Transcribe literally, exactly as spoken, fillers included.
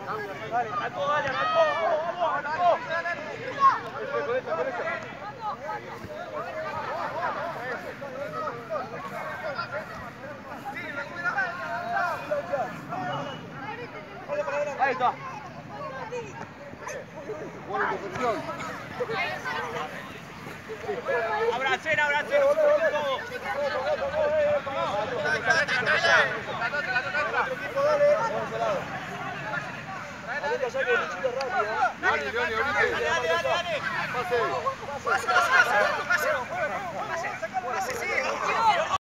Arrancó, dale, arrancó. Vamos, arrancó. Con eso, con eso. Ahí está. Buena intercepción. Abracen, abracen, todo. Dale, dale, dale. Pase. Pase, pase, pase. Pase, sí.